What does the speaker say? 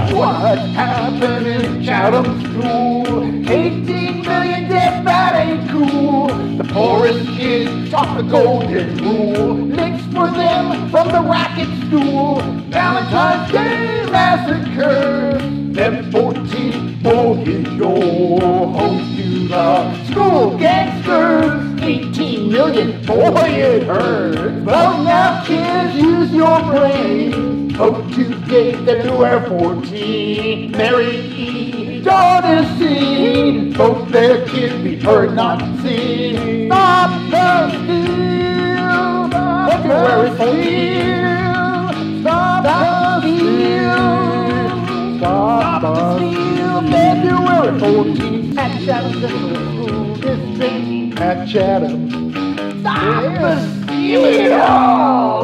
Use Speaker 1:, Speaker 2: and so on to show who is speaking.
Speaker 1: what's happening in Chatham School. 18 million debt, that ain't cool. The poorest kids taught the golden rule. Licks for them from the racket stool. Valentine's Day massacre. Them 14 boys your home to the school gangsters. 18 million, boy it hurts. But now kids, use your brain. Vote today, February 14. Mary E. Dardess E. Vote their kids be heard, not seen. Stop the steal. February 14. Stop the steal. Stop the steal. February 14. At Chatham Central School District. At Chatham. Stop the steal.